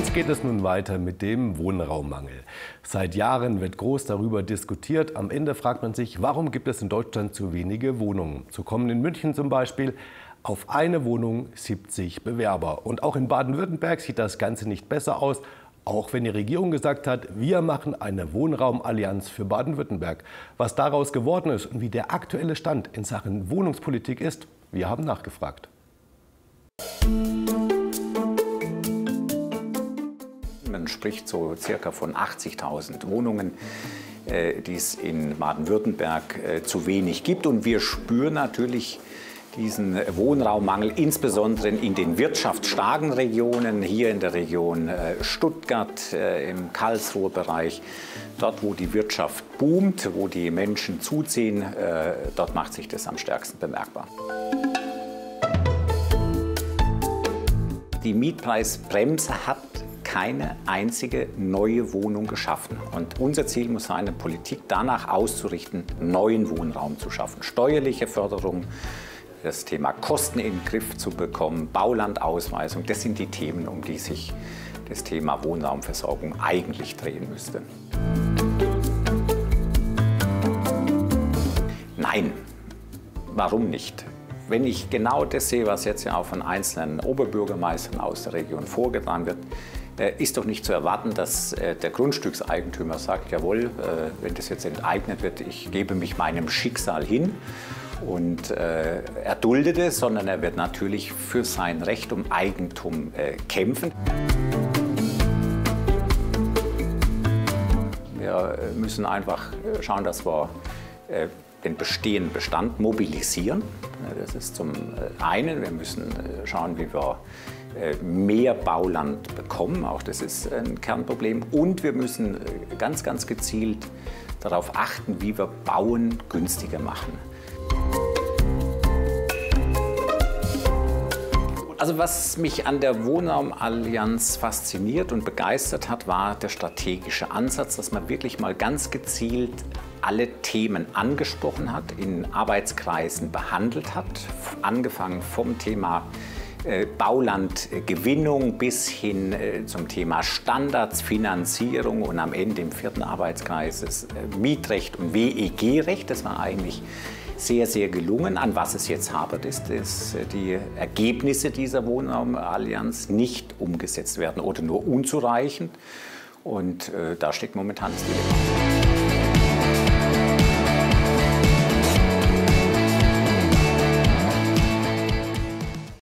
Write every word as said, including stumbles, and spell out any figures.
Wie geht es nun weiter mit dem Wohnraummangel? Seit Jahren wird groß darüber diskutiert. Am Ende fragt man sich, warum gibt es in Deutschland zu wenige Wohnungen? So kommen in München zum Beispiel auf eine Wohnung siebzig Bewerber. Und auch in Baden-Württemberg sieht das Ganze nicht besser aus. Auch wenn die Regierung gesagt hat, wir machen eine Wohnraumallianz für Baden-Württemberg. Was daraus geworden ist und wie der aktuelle Stand in Sachen Wohnungspolitik ist, wir haben nachgefragt. Man spricht so circa von achtzigtausend Wohnungen, äh, die es in Baden-Württemberg äh, zu wenig gibt. Und wir spüren natürlich diesen Wohnraummangel, insbesondere in den wirtschaftsstarken Regionen, hier in der Region äh, Stuttgart, äh, im Karlsruher Bereich. Dort, wo die Wirtschaft boomt, wo die Menschen zuziehen, äh, dort macht sich das am stärksten bemerkbar. Die Mietpreisbremse hat keine einzige neue Wohnung geschaffen. Und unser Ziel muss sein, eine Politik danach auszurichten, neuen Wohnraum zu schaffen. Steuerliche Förderung, das Thema Kosten in den Griff zu bekommen, Baulandausweisung, das sind die Themen, um die sich das Thema Wohnraumversorgung eigentlich drehen müsste. Nein, warum nicht? Wenn ich genau das sehe, was jetzt ja auch von einzelnen Oberbürgermeistern aus der Region vorgetragen wird, ist doch nicht zu erwarten, dass der Grundstückseigentümer sagt, jawohl, wenn das jetzt enteignet wird, ich gebe mich meinem Schicksal hin und er duldet es, sondern er wird natürlich für sein Recht um Eigentum kämpfen. Wir müssen einfach schauen, dass wir den bestehenden Bestand mobilisieren. Das ist zum einen. Wir müssen schauen, wie wir mehr Bauland bekommen. Auch das ist ein Kernproblem. Und wir müssen ganz, ganz gezielt darauf achten, wie wir Bauen günstiger machen. Also was mich an der Wohnraumallianz fasziniert und begeistert hat, war der strategische Ansatz, dass man wirklich mal ganz gezielt alle Themen angesprochen hat, in Arbeitskreisen behandelt hat, angefangen vom Thema äh, Baulandgewinnung bis hin äh, zum Thema Standards, Finanzierung und am Ende im vierten Arbeitskreis das äh, Mietrecht und W E G-Recht. Das war eigentlich sehr, sehr gelungen. An was es jetzt hapert, ist, dass die Ergebnisse dieser Wohnraumallianz nicht umgesetzt werden oder nur unzureichend. Und äh, da steckt momentan das Dilemma.